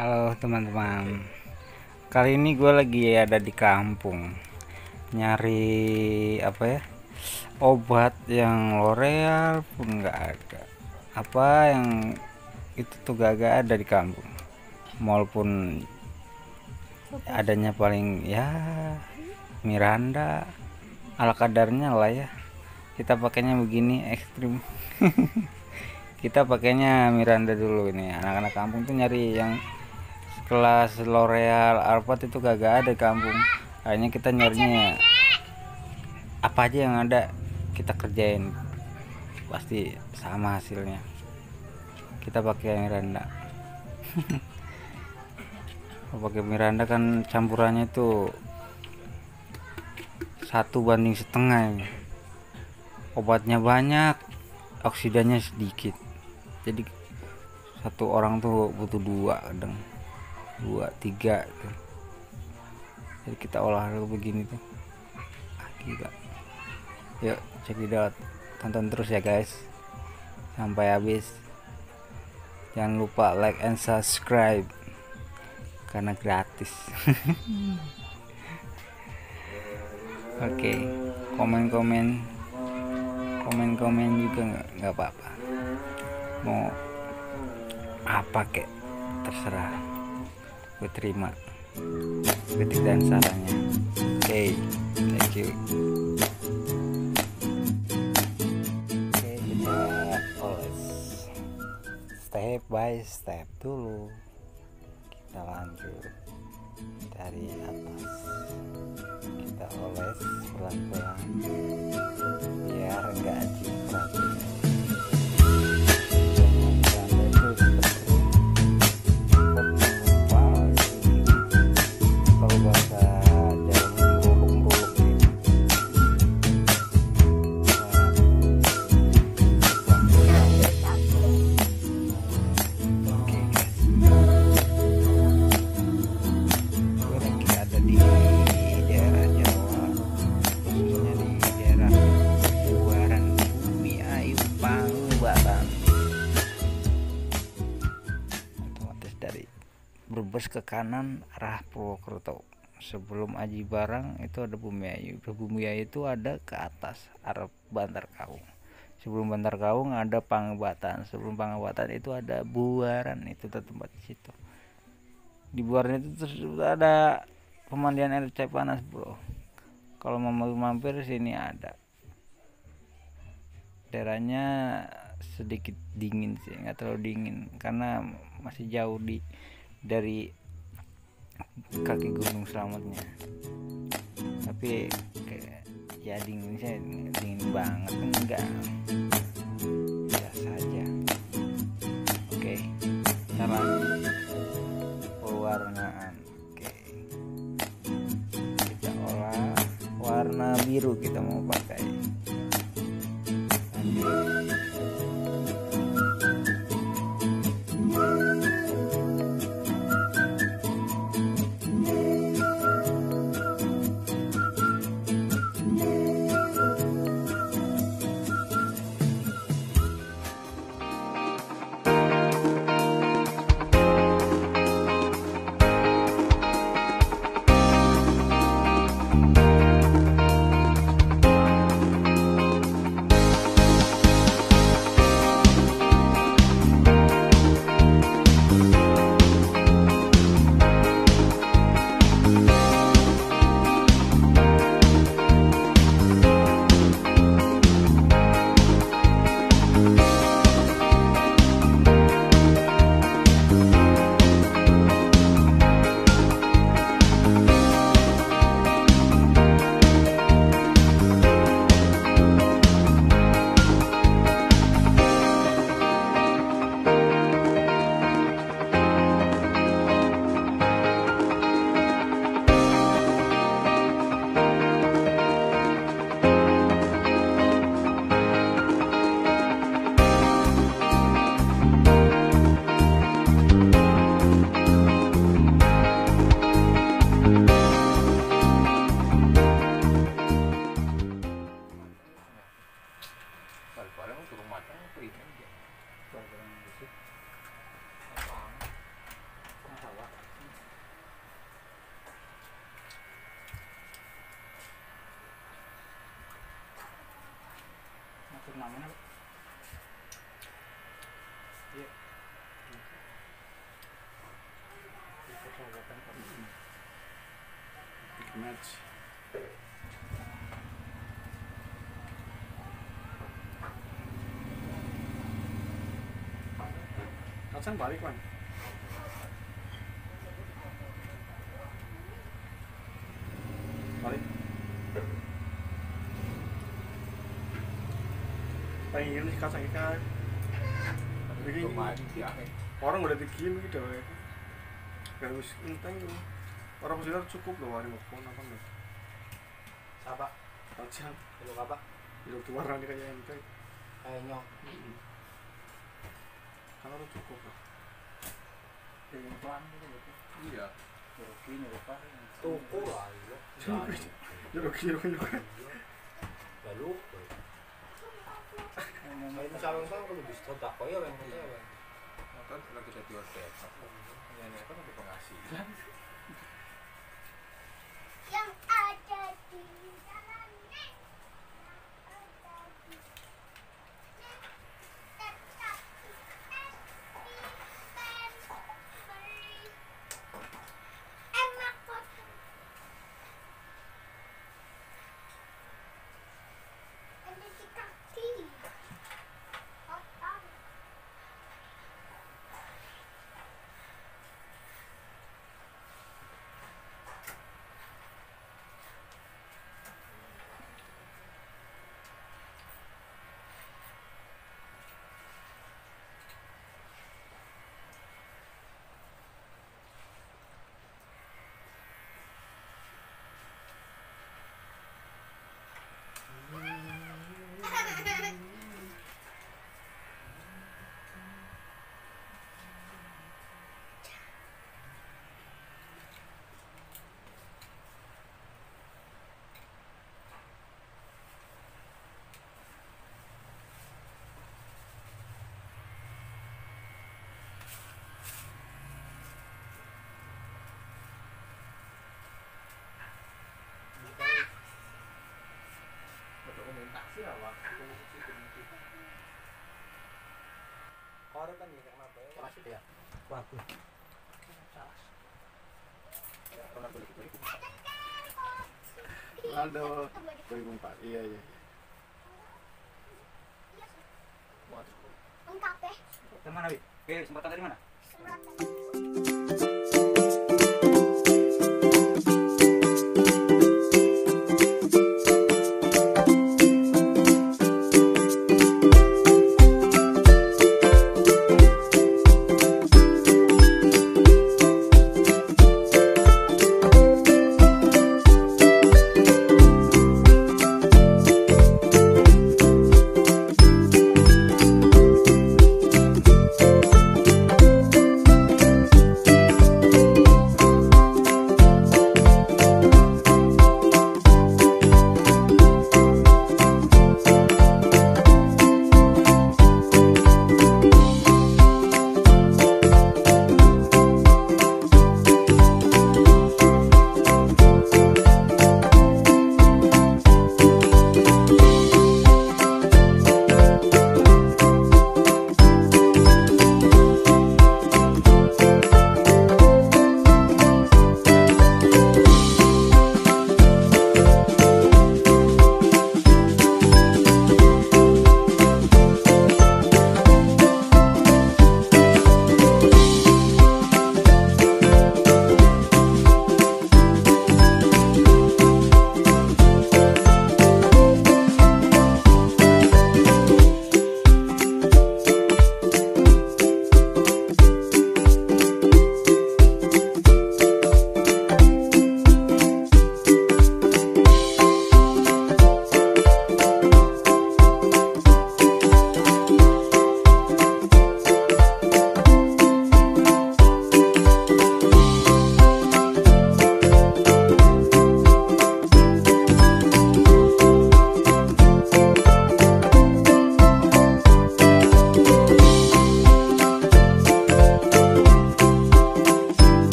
Halo teman-teman, kali ini gue lagi ada di kampung nyari apa ya, obat yang L'Oreal pun nggak ada, apa yang itu tuh gak ada di kampung. Mall pun adanya paling ya Miranda, ala kadarnya lah ya. Kita pakainya begini ekstrim. Kita pakainya Miranda dulu. Ini anak-anak kampung tuh nyari yang kelas L'Oreal, Alphard itu kagak ada di kampung. Akhirnya kita nyarinya apa aja yang ada kita kerjain, pasti sama hasilnya. Kita pakai Miranda. Kalau pakai Miranda kan campurannya tuh 1:1,5. Obatnya banyak, oksidannya sedikit. Jadi satu orang tuh butuh 2 kadang 2-3 tuh. Jadi kita olah dulu begini tuh. Gila. Yuk check it out, tonton terus ya guys sampai habis. Jangan lupa like and subscribe karena gratis. Oke, komen juga nggak apa-apa, mau apa kek terserah, gue terima kritik dan sarannya. Oke, thank you. Oke, kita oles step by step dulu. Kita lanjut dari atas, kita oles pelan-pelan biar enggak jiplak. Brebes ke kanan arah Purwokerto. Sebelum Aji Barang itu ada Bumiayu. Bumiayu itu ada ke atas arah Bantar Kaung. Sebelum Bantar Kaung ada Pangebatan. Sebelum Pangebatan itu ada Buaran, itu tempat di situ. Di Buaran itu terus ada pemandian air cai panas, bro. Kalau mau mampir sini ada. Daerahnya sedikit dingin sih, nggak terlalu dingin karena masih jauh dari kaki Gunung Slametnya. Tapi kayak ya dinginnya dingin banget enggak, biasa aja. Oke, kita lanjut pewarnaan. Oke, kita olah warna biru kita mau pakai. Lanjut. mana, Pak? Iya. Big match. Kacang balik kan? Balik. Pengen nih kacang ikan. Orang udah dikirim gitu ya. Harus enteng. Orang sudah cukup loh hari mau apa nih? Apa? Kacang. Itu apa? Hidup tuh warna kayak ente. Kayaknya Kan udah cukup lah. Dengan pelan gitu. Iya. Rugi lupa. tuku lah itu. Jeruk juga. Lalu ini saling kudu bisa tak koyo yang koyo ya. Kan lagi jadi hotel. Ya ini kan untuk penghasilan. Yang ada di dalamnya tetap emak kotor ada di kaki kotor. Dokumentasi lah waktu Korek kan ya kenapa ya? masih ya. Bagus. Ronaldo 2004. Iya. Lengkap ya. Kemana, Wi? Oke, kesempatan dari mana? Sempratan.